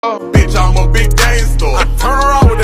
Bitch, I'm a big gangster. I turn around with